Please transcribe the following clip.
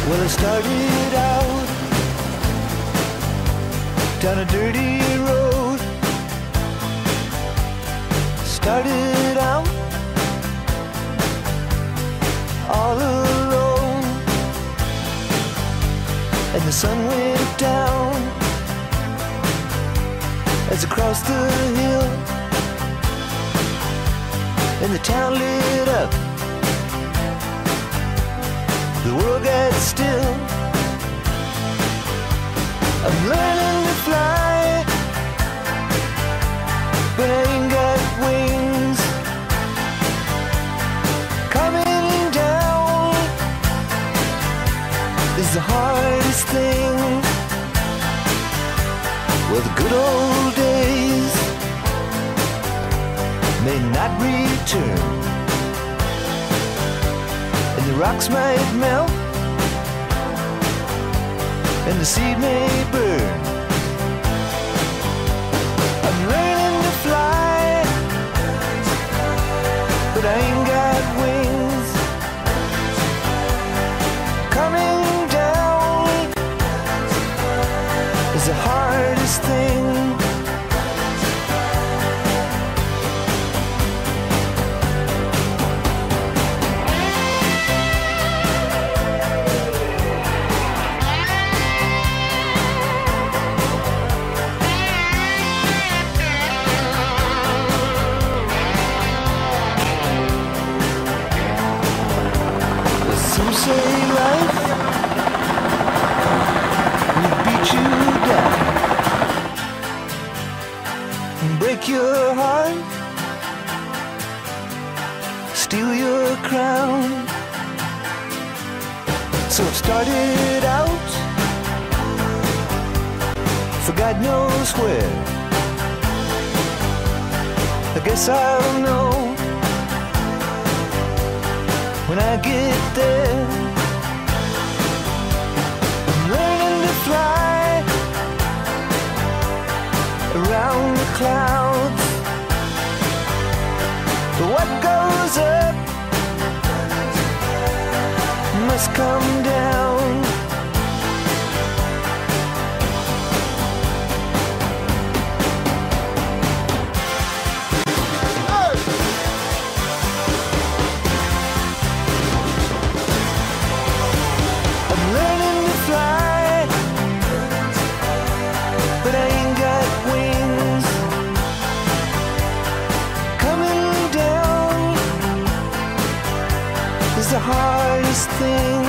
Well, I started out down a dirty road. Started out all alone, and the sun went down as I crossed the hill, and the town lit up. The world got still. I'm learning to fly, but I ain't got wings. Coming down is the hardest thing. Well, the good old days may not return, and the rocks might melt, and the seed may burn. I'm learning to fly, but I ain't got wings. Coming down is the hardest thing. Some say life will beat you down and break your heart, steal your crown. So I've started out for God knows where. I guess I'll know when I get there. I'm learning to fly around the clouds, but what goes up must come down. But I ain't got wings. Coming down is the hardest thing.